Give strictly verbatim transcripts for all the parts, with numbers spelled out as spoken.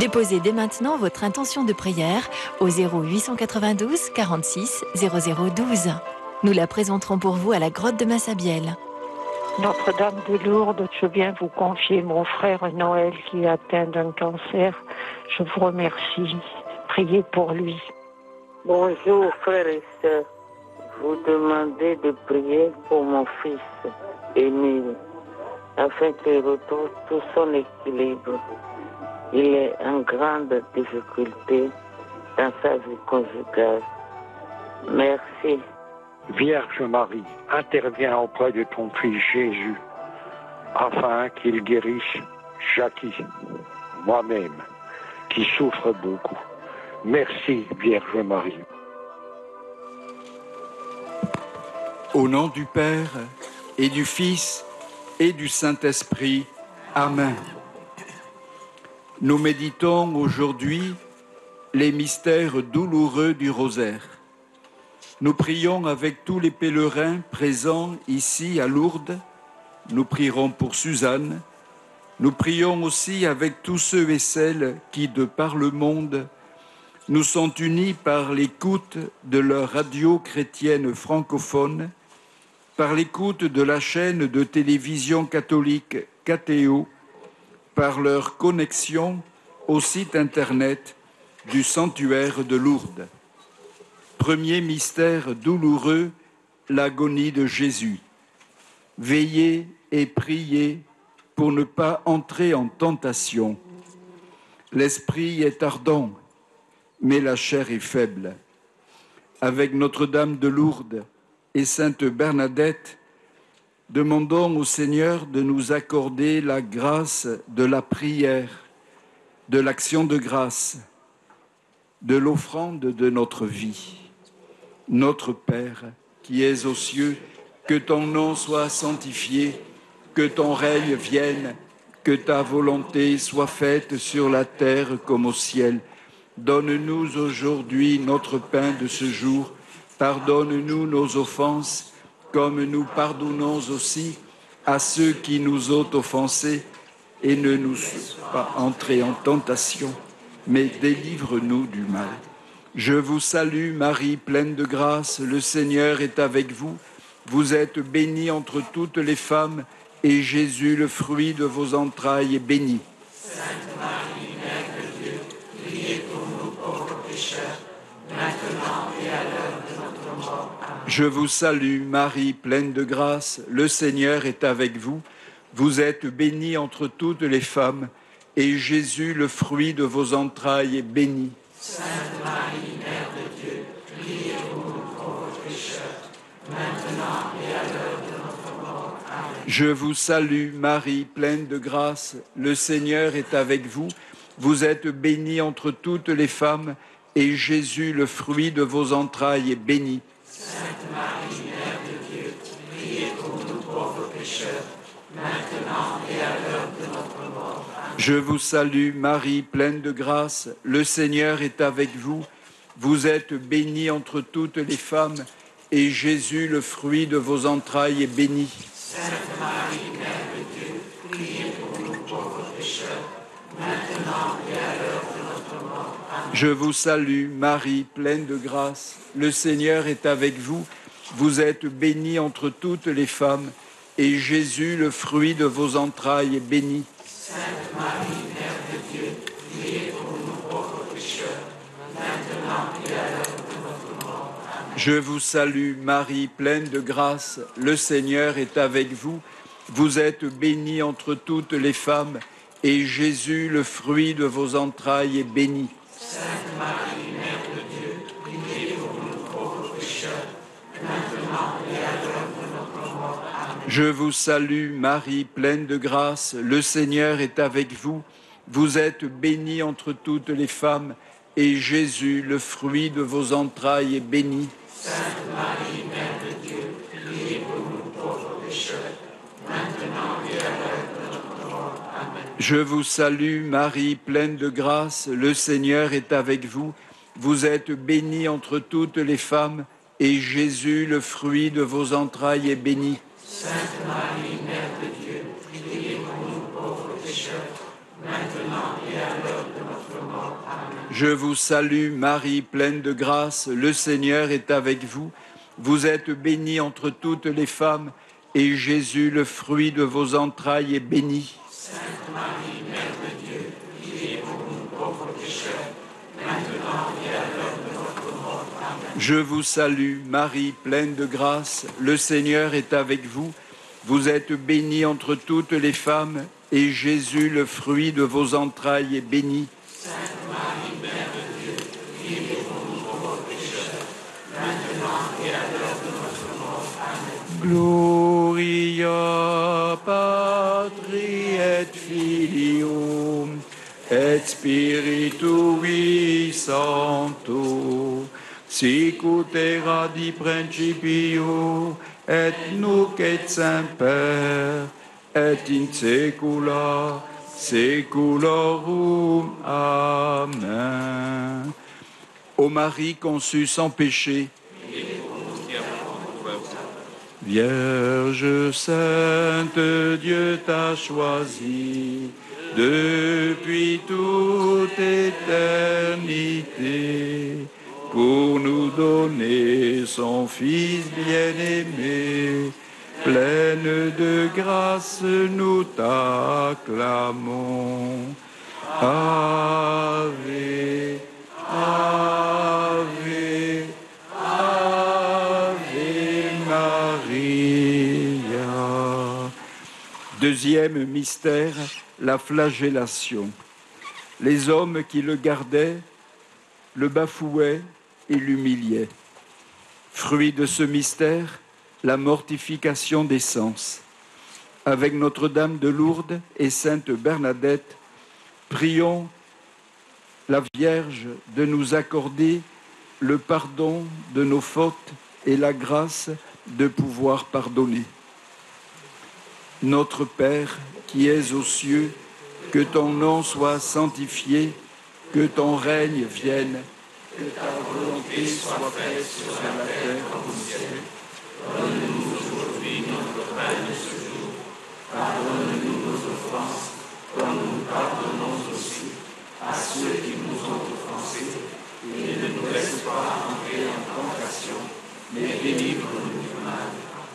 Déposez dès maintenant votre intention de prière au zéro huit cent quatre-vingt-douze quarante-six zéro zéro douze. Nous la présenterons pour vous à la grotte de Massabielle. Notre-Dame de Lourdes, je viens vous confier mon frère Noël qui est atteint d'un cancer. Je vous remercie. Priez pour lui. Bonjour frères et sœurs. Vous demandez de prier pour mon fils Émile afin qu'il retrouve tout son équilibre. Il est en grande difficulté dans sa vie conjugale. Merci. Vierge Marie, interviens auprès de ton Fils Jésus, afin qu'il guérisse Jackie, moi-même, qui souffre beaucoup. Merci, Vierge Marie. Au nom du Père, et du Fils, et du Saint-Esprit. Amen. Nous méditons aujourd'hui les mystères douloureux du rosaire. Nous prions avec tous les pèlerins présents ici à Lourdes. Nous prierons pour Suzanne. Nous prions aussi avec tous ceux et celles qui, de par le monde, nous sont unis par l'écoute de leur radio chrétienne francophone, par l'écoute de la chaîne de télévision catholique K T O, par leur connexion au site internet du sanctuaire de Lourdes. Premier mystère douloureux, l'agonie de Jésus. Veillez et priez pour ne pas entrer en tentation. L'esprit est ardent, mais la chair est faible. Avec Notre-Dame de Lourdes et Sainte Bernadette, demandons au Seigneur de nous accorder la grâce de la prière, de l'action de grâce, de l'offrande de notre vie. Notre Père, qui es aux cieux, que ton nom soit sanctifié, que ton règne vienne, que ta volonté soit faite sur la terre comme au ciel. Donne-nous aujourd'hui notre pain de ce jour. Pardonne-nous nos offenses, comme nous pardonnons aussi à ceux qui nous ont offensés, et ne nous fais pas entrer en tentation, mais délivre-nous du mal. Je vous salue, Marie, pleine de grâce, le Seigneur est avec vous. Vous êtes bénie entre toutes les femmes, et Jésus, le fruit de vos entrailles, est béni. Sainte Marie, Mère de Dieu, priez pour nous pauvres pécheurs, maintenant et à l'heure de notre mort. Amen. Je vous salue, Marie, pleine de grâce, le Seigneur est avec vous. Vous êtes bénie entre toutes les femmes, et Jésus, le fruit de vos entrailles, est béni. Sainte Marie, Mère de Dieu, priez pour nous pauvres pécheurs, maintenant et à l'heure de notre mort. Amen. Je vous salue, Marie, pleine de grâce, le Seigneur est avec vous. Vous êtes bénie entre toutes les femmes, et Jésus, le fruit de vos entrailles, est béni. Sainte Marie, Mère de Dieu, priez pour nous pauvres pécheurs, maintenant et à l'heure de notre mort. Amen. Je vous salue, Marie, pleine de grâce, le Seigneur est avec vous. Vous êtes bénie entre toutes les femmes, et Jésus, le fruit de vos entrailles, est béni. Sainte Marie, Mère de Dieu, priez pour nous pauvres pécheurs, maintenant et à l'heure de notre mort. Amen. Je vous salue, Marie, pleine de grâce, le Seigneur est avec vous. Vous êtes bénie entre toutes les femmes, et Jésus, le fruit de vos entrailles, est béni. Sainte Marie, Mère de Dieu, priez pour nous pauvres pécheurs, maintenant et à l'heure de notre mort. Amen. Je vous salue, Marie, pleine de grâce, le Seigneur est avec vous. Vous êtes bénie entre toutes les femmes, et Jésus, le fruit de vos entrailles, est béni. Sainte Marie, Mère de Dieu, priez pour nous pauvres pécheurs, maintenant et à l'heure de notre mort. Amen. Je vous salue, Marie, pleine de grâce, le Seigneur est avec vous. Vous êtes bénie entre toutes les femmes, et Jésus, le fruit de vos entrailles, est béni. Sainte Marie, Mère de Dieu, priez pour nous pauvres pécheurs, maintenant et à l'heure de notre mort. Amen. Je vous salue, Marie, pleine de grâce, le Seigneur est avec vous. Vous êtes bénie entre toutes les femmes, et Jésus, le fruit de vos entrailles, est béni. Sainte Marie, Mère de Dieu, priez pour nous pauvres pécheurs, maintenant et à l'heure de notre Je vous salue Marie, pleine de grâce, le Seigneur est avec vous. Vous êtes bénie entre toutes les femmes, et Jésus, le fruit de vos entrailles, est béni. Sainte Marie, Mère de Dieu, priez pour nous pauvres pécheurs, maintenant et à l'heure de notre mort. Amen. Je vous salue Marie, pleine de grâce, le Seigneur est avec vous. Vous êtes bénie entre toutes les femmes, et Jésus, le fruit de vos entrailles, est béni. Sainte Marie, Mère de Dieu, priez pour nous pauvres pécheurs, maintenant et à l'heure de notre mort. Amen. Gloria Patri et Filio et Spiritui Sancto, sic ut erat in principio et nunc et semper et in saecula saeculorum. Amen. Ô Marie conçue sans péché, Vierge sainte, Dieu t'a choisie depuis toute éternité pour nous donner son Fils bien-aimé. Pleine de grâce, nous t'acclamons. Ave, Ave, Ave Maria. Deuxième mystère, la flagellation. Les hommes qui le gardaient le bafouaient et l'humiliaient. Fruit de ce mystère, la mortification des sens. Avec Notre-Dame de Lourdes et Sainte Bernadette, prions la Vierge de nous accorder le pardon de nos fautes et la grâce de pouvoir pardonner. Notre Père qui es aux cieux, que ton nom soit sanctifié, que ton règne vienne, que ta volonté soit faite sur la terre comme au ciel. Donne-nous aujourd'hui notre pain de ce jour. Pardonne-nous nos offenses, comme nous pardonnons aussi à ceux qui nous ont offensés. Et ne nous laisse pas entrer en tentation, mais délivre-nous du mal.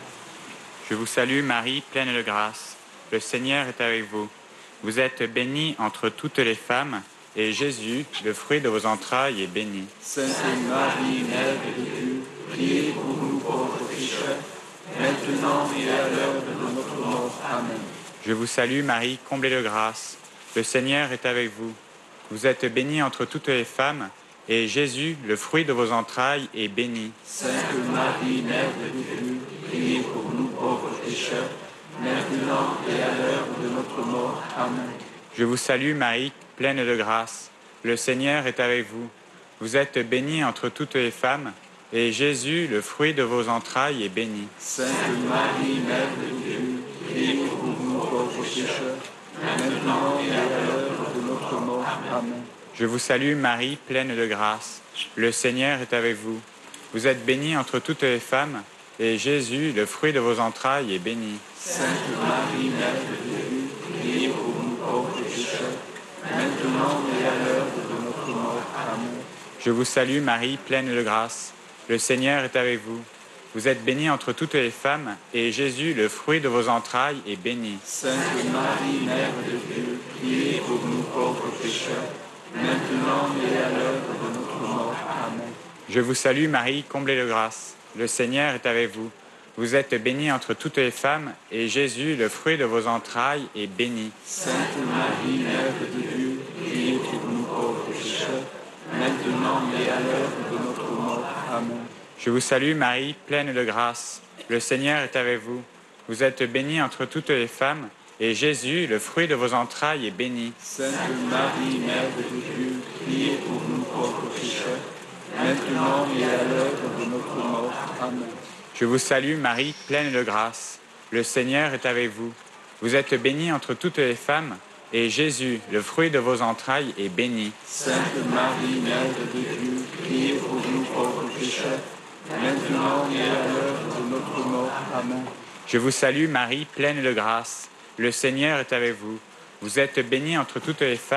Je vous salue Marie, pleine de grâce. Le Seigneur est avec vous. Vous êtes bénie entre toutes les femmes, et Jésus, le fruit de vos entrailles, est béni. Sainte Marie, Mère de Dieu, priez pour nous pauvres pécheurs, maintenant et à l'heure de notre mort. Amen. Je vous salue Marie, comblée de grâce. Le Seigneur est avec vous. Vous êtes bénie entre toutes les femmes, et Jésus, le fruit de vos entrailles, est béni. Sainte Marie, Mère de Dieu, priez pour nous pauvres pécheurs, maintenant et à l'heure de notre mort. Amen. Je vous salue Marie, pleine de grâce. Le Seigneur est avec vous. Vous êtes bénie entre toutes les femmes, et Jésus, le fruit de vos entrailles, est béni. Sainte Marie, Mère de Dieu, priez pour nous pauvres pécheurs, maintenant et à l'heure de notre mort. Amen. Je vous salue Marie, pleine de grâce. Le Seigneur est avec vous. Vous êtes bénie entre toutes les femmes, et Jésus, le fruit de vos entrailles, est béni. Sainte Marie, Mère de Dieu, priez pour nous pauvres pécheurs, maintenant et à l'heure de notre mort. Amen. Je vous salue Marie, pleine de grâce. Le Seigneur est avec vous. Vous êtes bénie entre toutes les femmes, et Jésus, le fruit de vos entrailles, est béni. Sainte Marie, Mère de Dieu, priez pour nous pauvres pécheurs, maintenant et à l'heure de notre mort. Amen. Je vous salue Marie, comblée de grâce. Le Seigneur est avec vous. Vous êtes bénie entre toutes les femmes, et Jésus, le fruit de vos entrailles, est béni. Sainte Marie, Mère de Dieu, priez pour nous pauvres pécheurs, maintenant et à l'heure de notre mort. Amen. Je vous salue Marie, pleine de grâce. Le Seigneur est avec vous. Vous êtes bénie entre toutes les femmes, et Jésus, le fruit de vos entrailles, est béni. Sainte Marie, Mère de Dieu, priez pour nous pauvres pécheurs, maintenant et à l'heure de notre mort. Amen. Je vous salue Marie, pleine de grâce. Le Seigneur est avec vous. Vous êtes bénie entre toutes les femmes, et Jésus, le fruit de vos entrailles, est béni. Sainte Marie, Mère de Dieu, priez pour nous pauvres pécheurs, maintenant et à l'heure de notre mort. Amen. Je vous salue Marie, pleine de grâce. Le Seigneur est avec vous. Vous êtes bénie entre toutes les femmes,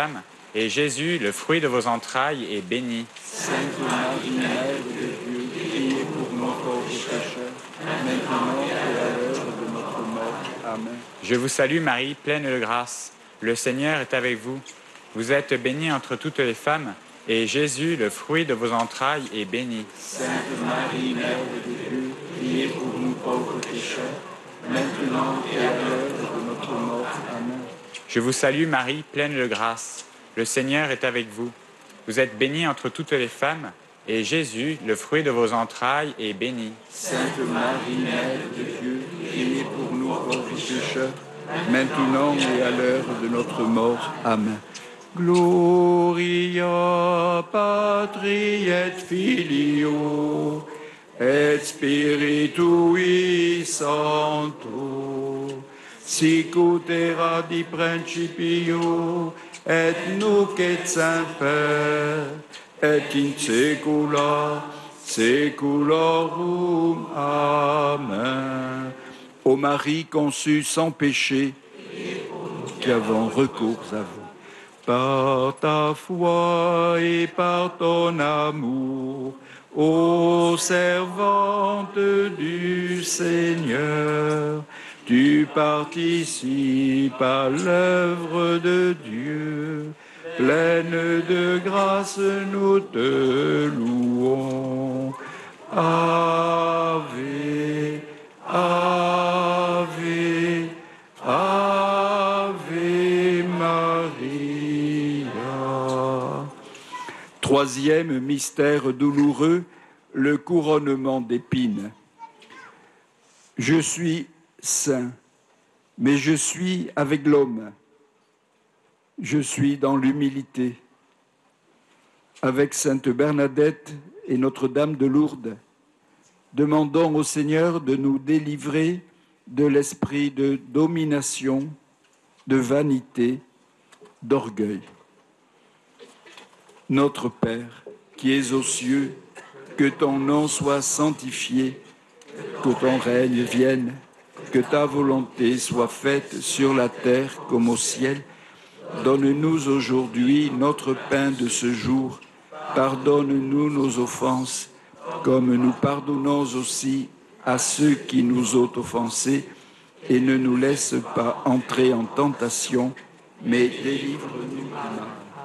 et Jésus, le fruit de vos entrailles, est béni. Sainte Marie, Mère de Dieu, priez pour nous pauvres pécheurs, maintenant et à l'heure de notre mort. Amen. Je vous salue Marie, pleine de grâce. Le Seigneur est avec vous. Vous êtes bénie entre toutes les femmes, et Jésus, le fruit de vos entrailles, est béni. Sainte Marie, Mère de Dieu, priez pour nous pauvres pécheurs, maintenant et à l'heure de notre mort. Amen. Je vous salue Marie, pleine de grâce. Le Seigneur est avec vous. Vous êtes bénie entre toutes les femmes, et Jésus, le fruit de vos entrailles, est béni. Sainte Marie, Mère de Dieu, priez pour nous pauvres pécheurs, maintenant et à l'heure de notre mort. Amen. Gloria Patri et Filio et Spiritui Sancto, sic ut erat di principio et nunc et semper et in saecula saeculorum. Amen. Ô Marie conçue sans péché, qui avons recours à vous, par ta foi et par ton amour, ô servante du Seigneur, tu participes à l'œuvre de Dieu. Pleine de grâce, nous te louons. Ave, Ave, Ave Maria. Troisième mystère douloureux, le couronnement d'épines. Je suis saint, mais je suis avec l'homme. Je suis dans l'humilité. Avec Sainte Bernadette et Notre-Dame de Lourdes, demandons au Seigneur de nous délivrer de l'esprit de domination, de vanité, d'orgueil. Notre Père, qui es aux cieux, que ton nom soit sanctifié, que ton règne vienne, que ta volonté soit faite sur la terre comme au ciel. Donne-nous aujourd'hui notre pain de ce jour. Pardonne-nous nos offenses, comme nous pardonnons aussi à ceux qui nous ont offensés, et ne nous laisse pas entrer en tentation, mais délivre-nous du mal.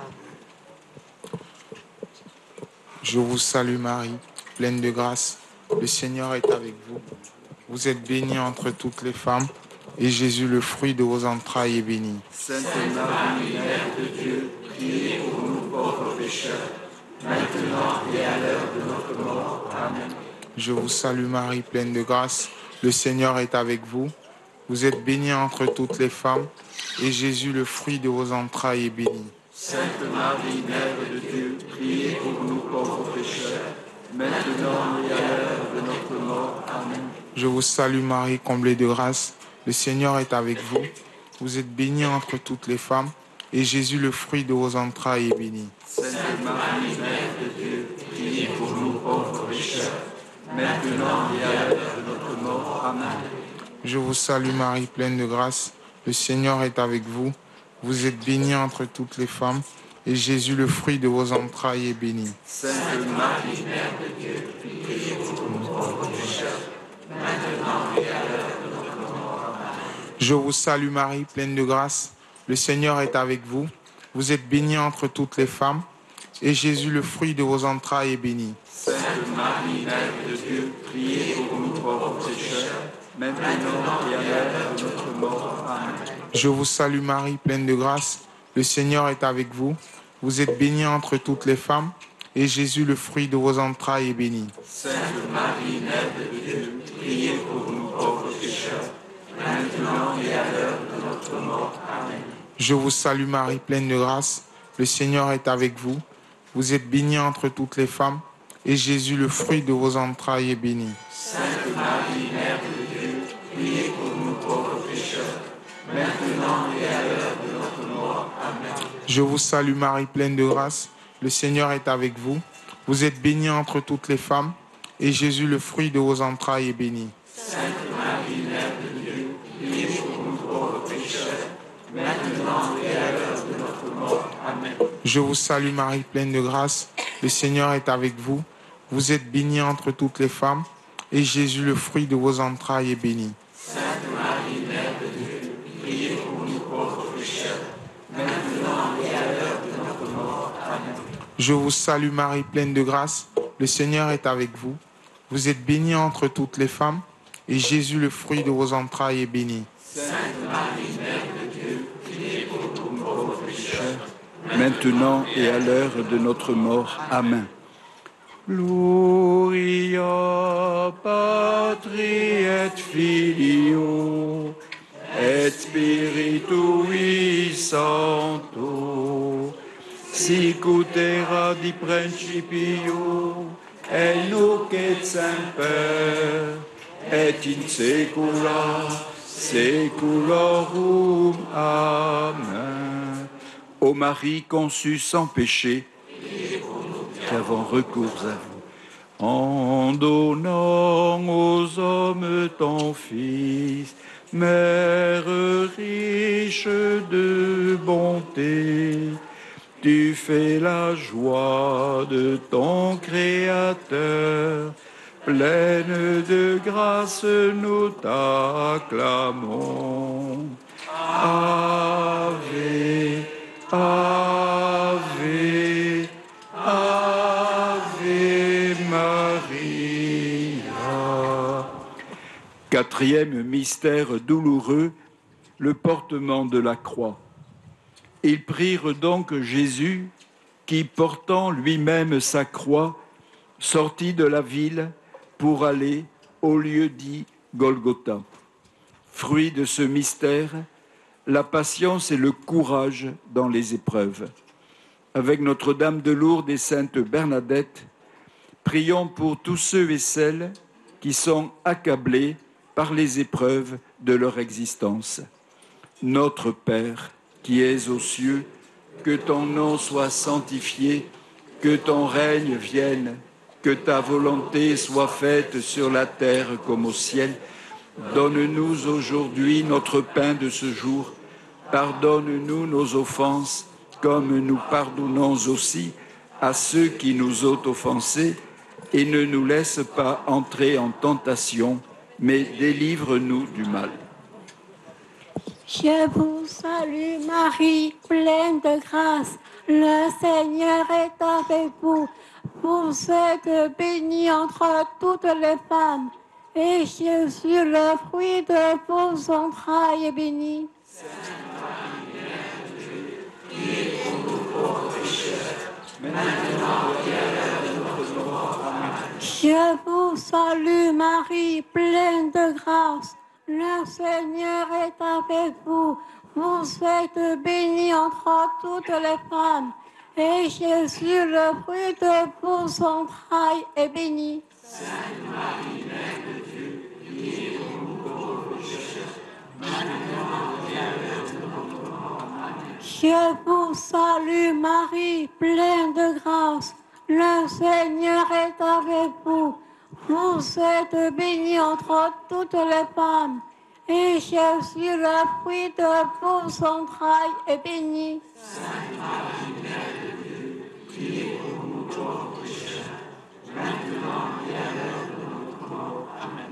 Je vous salue Marie, pleine de grâce, le Seigneur est avec vous. Vous êtes bénie entre toutes les femmes, et Jésus, le fruit de vos entrailles, est béni. Sainte Marie, Mère de Dieu, priez pour nous pauvres pécheurs, maintenant et à l'heure de notre mort. Amen. Je vous salue Marie, pleine de grâce, le Seigneur est avec vous. Vous êtes bénie entre toutes les femmes, et Jésus, le fruit de vos entrailles, est béni. Sainte Marie, Mère de Dieu, priez pour nous pauvres pécheurs, maintenant et à l'heure de notre mort. Amen. Je vous salue Marie, comblée de grâce, le Seigneur est avec vous. Vous êtes bénie entre toutes les femmes, et Jésus, le fruit de vos entrailles, est béni. Sainte Marie, Mère de Dieu, priez pour nous pauvres pécheurs, maintenant et à l'heure de notre mort. Amen. Je vous salue Marie, pleine de grâce, le Seigneur est avec vous. Vous êtes bénie entre toutes les femmes, et Jésus, le fruit de vos entrailles, est béni. Sainte Marie, Mère de Dieu, priez pour nous pauvres pécheurs, maintenant et à l'heure de notre mort. Amen. Je vous salue Marie, pleine de grâce, le Seigneur est avec vous. Vous êtes bénie entre toutes les femmes, et Jésus, le fruit de vos entrailles, est béni. Sainte Marie, Mère de Dieu, priez pour nous pauvres pécheurs, maintenant et à l'heure de notre mort. Amen. Je vous salue Marie, pleine de grâce, le Seigneur est avec vous. Vous êtes bénie entre toutes les femmes, et Jésus, le fruit de vos entrailles, est béni. Sainte Marie, Mère de Dieu, priez pour nous pauvres pécheurs, maintenant et à l'heure de notre mort. Amen. Je vous salue Marie, pleine de grâce, le Seigneur est avec vous. Vous êtes bénie entre toutes les femmes, et Jésus, le fruit de vos entrailles, est béni. Sainte Marie, Mère de Dieu, priez pour nous pauvres pécheurs, maintenant et à l'heure de notre mort. Amen. Je vous salue Marie, pleine de grâce, le Seigneur est avec vous. Vous êtes bénie entre toutes les femmes, et Jésus, le fruit de vos entrailles, est béni. Sainte Marie, Mère de Dieu, priez pour nous pauvres pécheurs, maintenant et à l'heure de notre mort. Amen. Je vous salue Marie, pleine de grâce. Le Seigneur est avec vous. Vous êtes bénie entre toutes les femmes, et Jésus, le fruit de vos entrailles, est béni. Sainte Marie, Mère de Dieu, priez pour nous pauvres pécheurs, maintenant et à l'heure de notre mort. Amen. Je vous salue Marie, pleine de grâce. Le Seigneur est avec vous. Vous êtes bénie entre toutes les femmes, et Jésus, le fruit de vos entrailles, est béni. Sainte Marie, Mère de Dieu, priez pour nous pauvres pécheurs, maintenant et à l'heure de notre mort. Amen. Gloria Patri et Filio et Spiritui Sancto, sic ut erat in principio et nunc et semper et in saecula saeculorum. Amen. Ô Marie conçue sans péché, qui avons recours à vous, en donnant aux hommes ton Fils, Mère riche de bonté, tu fais la joie de ton Créateur, pleine de grâce nous t'acclamons. Ave, Ave, Ave Maria. Quatrième mystère douloureux, le portement de la croix. Ils prirent donc Jésus, qui, portant lui-même sa croix, sortit de la ville pour aller au lieu dit Golgotha. Fruit de ce mystère, la patience et le courage dans les épreuves. Avec Notre-Dame de Lourdes et Sainte Bernadette, prions pour tous ceux et celles qui sont accablés par les épreuves de leur existence. Notre Père, qui es aux cieux, que ton nom soit sanctifié, que ton règne vienne, que ta volonté soit faite sur la terre comme au ciel. Donne-nous aujourd'hui notre pain de ce jour. Pardonne-nous nos offenses, comme nous pardonnons aussi à ceux qui nous ont offensés, et ne nous laisse pas entrer en tentation, mais délivre-nous du mal. Je vous salue Marie, pleine de grâce, le Seigneur est avec vous. Vous êtes bénie entre toutes les femmes, et Jésus, le fruit de vos entrailles, est béni. Sainte Marie, Mère de Dieu, priez pour nous pauvres pécheurs, maintenant et à l'heure de notre mort. Amen. Je vous salue Marie, pleine de grâce, le Seigneur est avec vous. Vous êtes bénie entre toutes les femmes, et Jésus, le fruit de vos entrailles, est béni. Sainte Marie, Mère de Dieu, priez pour nous pauvres pécheurs, maintenant et à l'heure de notre mort. Amen. Je vous salue Marie, pleine de grâce, le Seigneur est avec vous. Vous êtes bénie entre toutes les femmes, et Jésus, le fruit de vos entrailles, est béni. Sainte Marie, Mère de Dieu, priez pour nous pauvres pécheurs, maintenant et à l'heure de notre mort. Amen.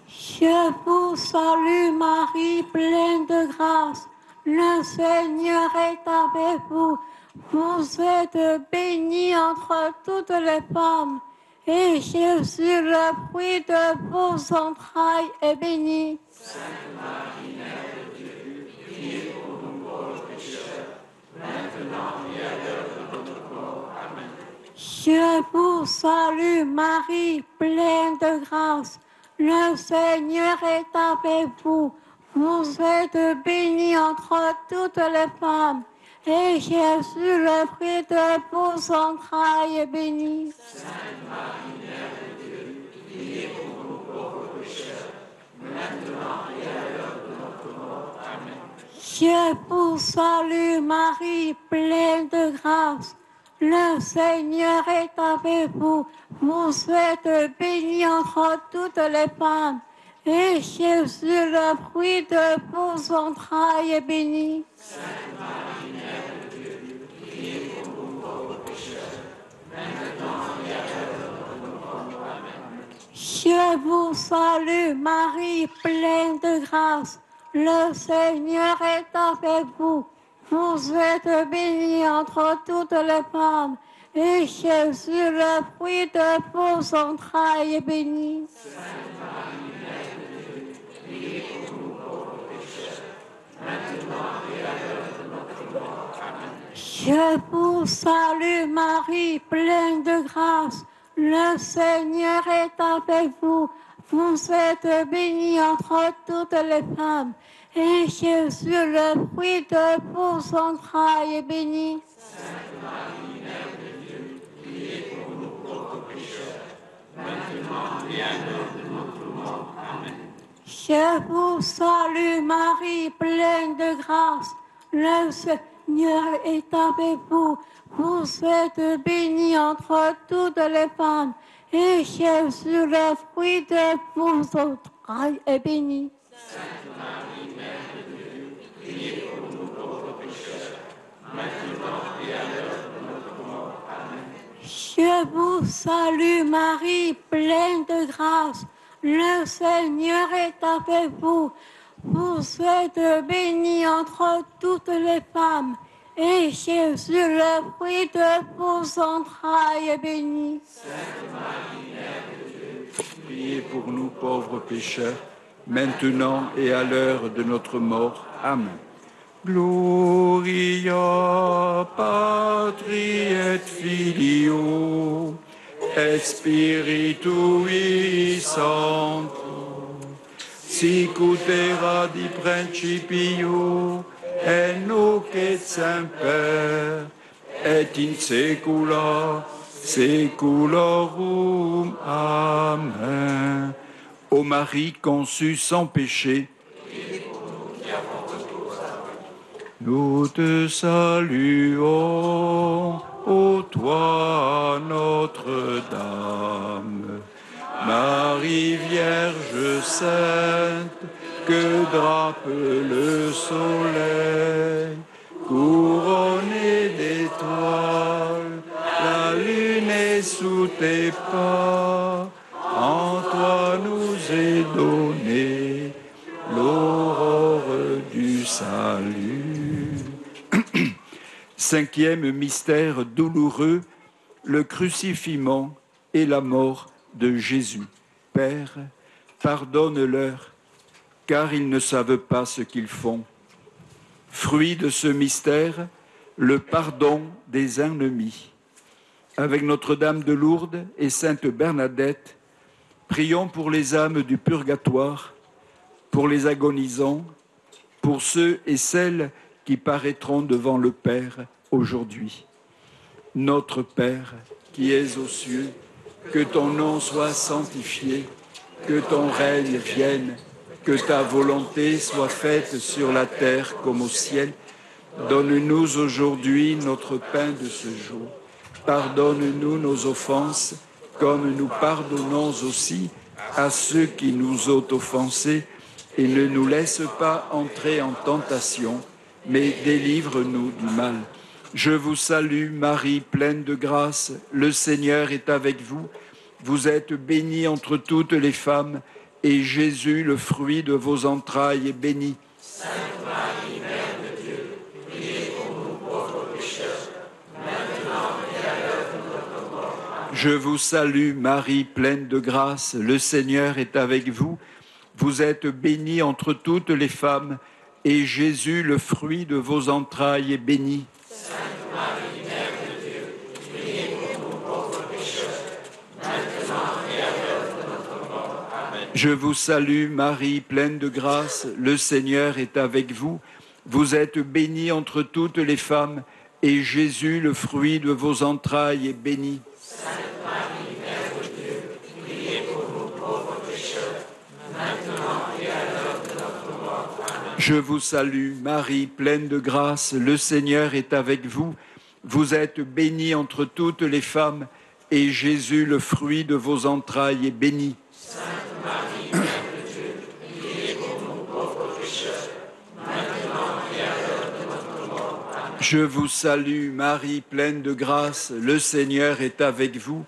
Je vous salue Marie, pleine de grâce, le Seigneur est avec vous. Vous êtes bénie entre toutes les femmes, et Jésus, le fruit de vos entrailles, est béni. Sainte Marie, Mère de Dieu, priez pour nous pauvres pécheurs, maintenant et à l'heure de notre mort. Amen. Je vous salue Marie, pleine de grâce, le Seigneur est avec vous. Vous êtes bénie entre toutes les femmes, et Jésus, le fruit de vos entrailles, est béni. Sainte Marie, Mère de Dieu, priez pour nous pauvres pécheurs, maintenant et à l'heure de notre mort. Amen. Je vous salue Marie, pleine de grâce, le Seigneur est avec vous. Vous êtes bénie entre toutes les femmes, et Jésus, le fruit de vos entrailles, est béni. Sainte Marie, Mère de Dieu, priez pour nous Je vous salue Marie, pleine de grâce. Le Seigneur est avec vous. Vous êtes bénie entre toutes les femmes. Et Jésus, le fruit de vos entrailles, est béni. Sainte Marie, Mère de Dieu, priez pour nous pauvres pécheurs, maintenant et à l'heure de notre mort. Amen. Je vous salue Marie, pleine de grâce. Le Seigneur est avec vous. Vous êtes bénie entre toutes les femmes. Et Jésus, le fruit de vos entrailles, est béni. Sainte Marie, Mère de Dieu, priez pour nous pauvres pécheurs, maintenant et à l'heure de notre mort. Amen. Je vous salue Marie, pleine de grâce. Le Seigneur est avec vous. Vous êtes bénie entre toutes les femmes. Et Jésus, le fruit de vos entrailles, est béni. Sainte Marie, Mère de Dieu, priez pour nous pauvres pécheurs, maintenant et à l'heure de notre mort. Amen. Je vous salue Marie, pleine de grâce. Le Seigneur est avec vous. Vous êtes bénie entre toutes les femmes. Et Jésus, le fruit de vos entrailles, est béni. Sainte Marie, Mère de Dieu, Priez pour nous pauvres pécheurs, maintenant et à l'heure de notre mort. Amen. Gloria Patri et Filio et Spiritui Sancto, sic ut erat in principio et nunc et semper et in saecula saeculorum. Amen. Ô Marie conçue sans péché, nous te saluons, ô toi Notre-Dame. Marie Vierge sainte, que drape le soleil, couronnée d'étoiles, la lune est sous tes pas. En toi nous est donnée l'aurore du salut. Cinquième mystère douloureux, le crucifixion et la mort de Jésus. Père, pardonne-leur, car ils ne savent pas ce qu'ils font. Fruit de ce mystère, le pardon des ennemis. Avec Notre-Dame de Lourdes et Sainte Bernadette, prions pour les âmes du purgatoire, pour les agonisants, pour ceux et celles qui paraîtront devant le Père aujourd'hui. Notre Père, qui es aux cieux, que ton nom soit sanctifié, que ton règne vienne, que ta volonté soit faite sur la terre comme au ciel. Donne-nous aujourd'hui notre pain de ce jour. Pardonne-nous nos offenses, comme nous pardonnons aussi à ceux qui nous ont offensés, et ne nous laisse pas entrer en tentation, mais délivre-nous du mal. Je vous salue, Marie, pleine de grâce, le Seigneur est avec vous. Vous êtes bénie entre toutes les femmes, et Jésus, le fruit de vos entrailles, est béni. Sainte Marie, Mère de Dieu, priez pour nous pauvres pécheurs, maintenant et à l'heure de notre mort. Amen. Je vous salue, Marie, pleine de grâce, le Seigneur est avec vous. Vous êtes bénie entre toutes les femmes, et Jésus, le fruit de vos entrailles, est béni. Sainte Marie, Mère de Dieu, priez pour nous pauvres pécheurs, maintenant et à l'heure de notre mort. Amen. Je vous salue, Marie, pleine de grâce, le Seigneur est avec vous. Vous êtes bénie entre toutes les femmes, et Jésus, le fruit de vos entrailles, est béni. Sainte Marie, Mère de Dieu, priez pour nous pauvres pécheurs, maintenant et à l'heure de notre mort. Amen. Je vous salue, Marie, pleine de grâce, le Seigneur est avec vous. Vous êtes bénie entre toutes les femmes, et Jésus, le fruit de vos entrailles, est béni. Sainte Marie, Mère de Dieu, priez pour nous pauvres pécheurs, maintenant et à l'heure de notre mort. Amen. Je vous salue, Marie, pleine de grâce, le Seigneur est avec vous.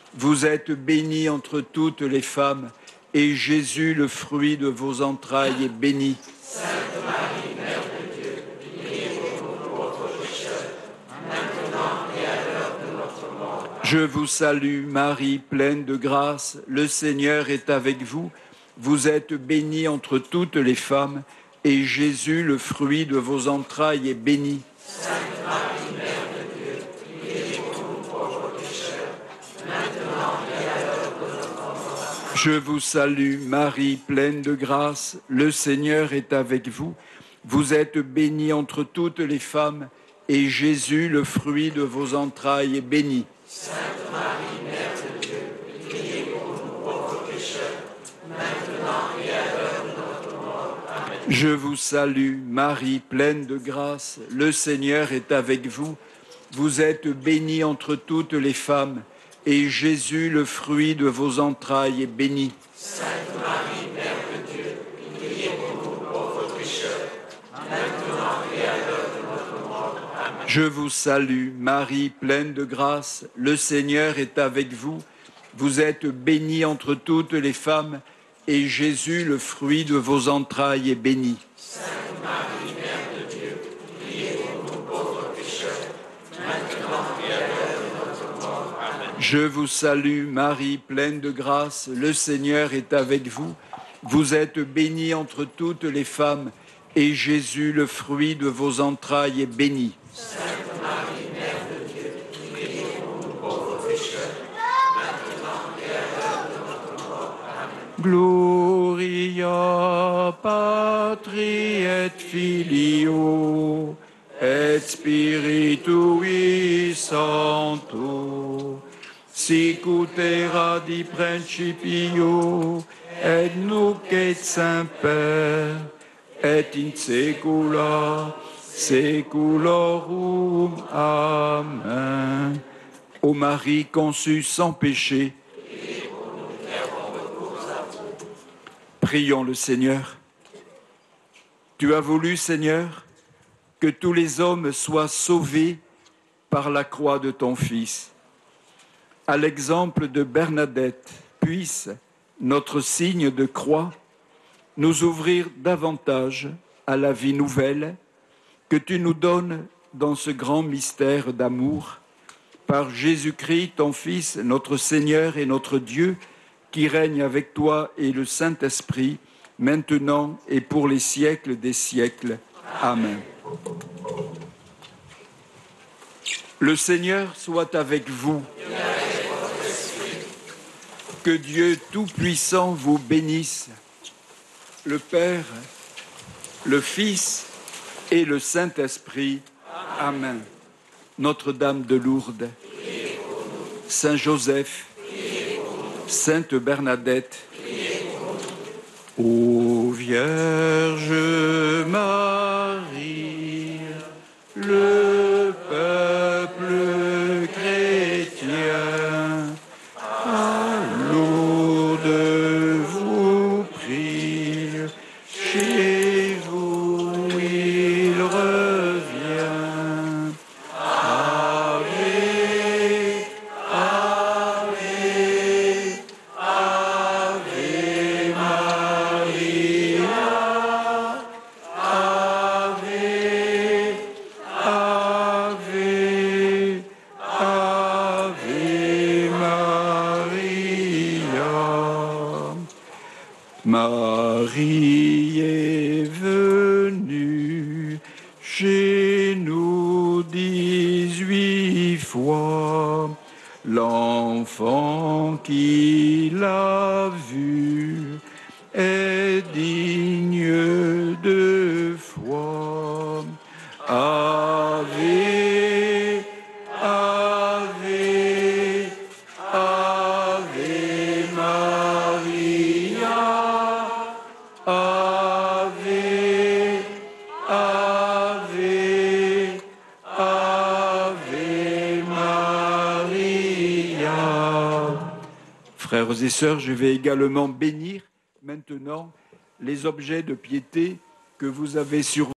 Vous êtes bénie entre toutes les femmes, et Jésus, le fruit de vos entrailles, est béni. Sainte Marie, Mère de Dieu, priez pour nous pauvres pécheurs, maintenant et à l'heure de notre mort. Je vous salue, Marie, pleine de grâce, le Seigneur est avec vous. Vous êtes bénie entre toutes les femmes, et Jésus, le fruit de vos entrailles, est béni. Sainte Marie, Mère de Dieu, priez pour nous pauvres pécheurs, maintenant et à l'heure de notre mort. Je vous salue, Marie, pleine de grâce, le Seigneur est avec vous. Vous êtes bénie entre toutes les femmes, et Jésus, le fruit de vos entrailles, est béni. Sainte Marie, Mère de Dieu, priez pour nous pauvres pécheurs, maintenant et à l'heure de notre mort. Amen. Je vous salue, Marie, pleine de grâce, le Seigneur est avec vous. Vous êtes bénie entre toutes les femmes, et Jésus, le fruit de vos entrailles, est béni. Sainte Marie, Mère de Dieu, priez pour nous pauvres pécheurs, maintenant et à l'heure de notre mort. Amen. Je vous salue, Marie, pleine de grâce, le Seigneur est avec vous. Vous êtes bénie entre toutes les femmes, et Jésus, le fruit de vos entrailles, est béni. Sainte Marie, Mère de Dieu, priez pour nous pauvres pécheurs, maintenant et à l'heure de notre mort. Amen. Je vous salue, Marie, pleine de grâce, le Seigneur est avec vous. Vous êtes bénie entre toutes les femmes, et Jésus, le fruit de vos entrailles, est béni. Sainte Marie, Mère de Dieu, priez pour nous pauvres pécheurs, maintenant et à l'heure de notre mort. Amen. Gloria Patri et Filio et Spiritui Sancto, sic ut erat in principio et nunc et semper et in saecula saeculorum. Amen. Ô Marie conçue sans péché, prions le Seigneur. Tu as voulu, Seigneur, que tous les hommes soient sauvés par la croix de ton Fils. À l'exemple de Bernadette, puisse notre signe de croix nous ouvrir davantage à la vie nouvelle que tu nous donnes dans ce grand mystère d'amour, par Jésus-Christ, ton Fils, notre Seigneur et notre Dieu, qui règne avec toi et le Saint-Esprit, maintenant et pour les siècles des siècles. Amen. Le Seigneur soit avec vous. Que Dieu Tout-Puissant vous bénisse, le Père, le Fils et le Saint-Esprit. Amen. Notre-Dame de Lourdes, Saint Joseph, Sainte Bernadette, ô Vierge Marie, le peuple chrétien, à Lourdes vous prie, chez vous il revient. Ave, Ave, Ave Maria, Ave, Ave, Ave Maria. Marie est venue chez nous dix-huit fois. L'enfant qui l'a vu est digne de foi. Ave, Ave, Ave Maria, Ave, Ave, Ave Maria. Frères et sœurs, je vais également bénir maintenant les objets de piété que vous avez sur